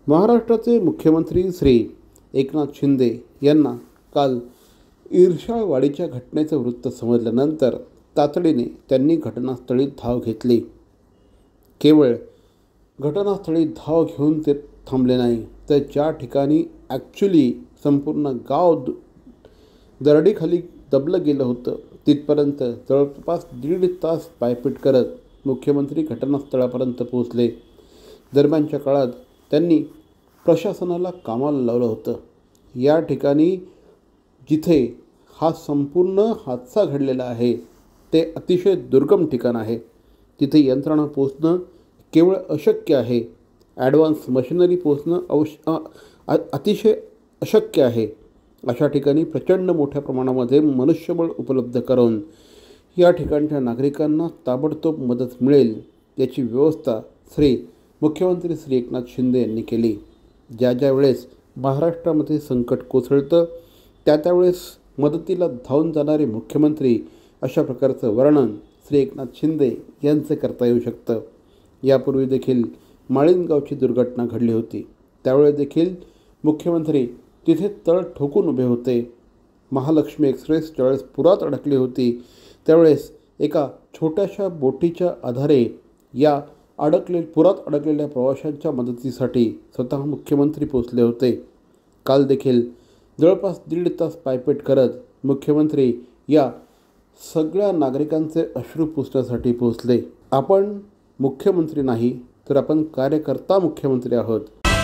महाराष्ट्राचे मुख्यमंत्री श्री एकनाथ शिंदे यांना काल इर्शाळवाडीच्या घटनेचं वृत्त समजल्यानंतर तातडीने त्यांनी घटनास्थळी धाव घेतली. केवळ घटनास्थळी धाव घेऊन ते थांबले नाही, तर ज्या ठिकाणी ॲक्च्युली संपूर्ण गाव दरडीखाली दबलं गेलं होतं तिथपर्यंत जवळपास 1.5 तास पायपीट करत मुख्यमंत्री घटनास्थळापर्यंत पोहोचले. दरम्यानच्या काळात त्यांनी प्रशासनाला कामाला लावलं होतं. या ठिकाणी जिथे हा संपूर्ण हादसा घडलेला आहे ते अतिशय दुर्गम ठिकाण आहे. तिथे यंत्रणा पोचणं केवळ अशक्य आहे. ॲडव्हान्स मशिनरी पोचणं अतिशय अशक्य आहे. अशा ठिकाणी प्रचंड मोठ्या प्रमाणामध्ये मनुष्यबळ उपलब्ध करून या ठिकाणच्या नागरिकांना ताबडतोब मदत मिळेल याची व्यवस्था मुख्यमंत्री श्री एकनाथ शिंदे यांनी केली. ज्या वेळेस महाराष्ट्रामध्ये संकट कोसळतं त्यावेळेस मदतीला धावून जाणारे मुख्यमंत्री, अशा प्रकारचं वर्णन श्री एकनाथ शिंदे यांचे करता येऊ शकतं. यापूर्वी देखील माळीणगावची दुर्घटना घडली होती. त्यावेळेस देखील मुख्यमंत्री तिथे तळ ठोकून उभे होते. महालक्ष्मी एक्सप्रेस ज्यावेळेस पुरात अडकली होती त्यावेळेस एका छोट्याशा बोटीच्या आधारे या पुरात अडकलेल्या प्रवाशांच्या मदतीसाठी स्वतः मुख्यमंत्री पोचले होते. काल देखील जवळपास 1.5 तास पायपीट करत मुख्यमंत्री या सगळ्या नागरिकांचे अश्रू पुसण्यासाठी पोचले. आपण मुख्यमंत्री नाही तर आपण कार्यकर्ता मुख्यमंत्री आहोत.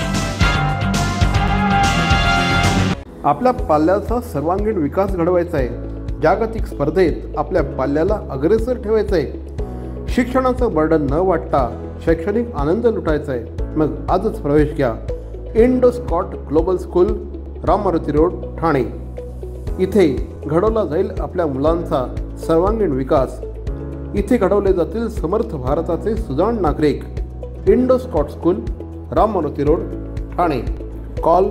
आपल्या पाल्याचा सर्वांगीण विकास घडवायचा आहे. जागतिक स्पर्धेत आपल्या पाल्याला अग्रेसर ठेवायचं आहे. शिक्षणाचं बर्डन न वाटता शैक्षणिक आनंद लुटायचा आहे. मग आजच प्रवेश घ्या Indo Scott Global School, Ram Maruti road, Thane. इथे घडवला जाईल आपल्या मुलांचा सर्वांगीण विकास. इथे घडवले जातील समर्थ भारताचे सुजाण नागरिक. Indo Scott School, Ram Maruti road, Thane. Call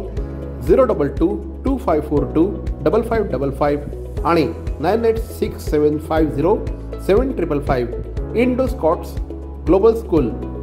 02225425555 आणि 9867507555. Indo Scots Global school.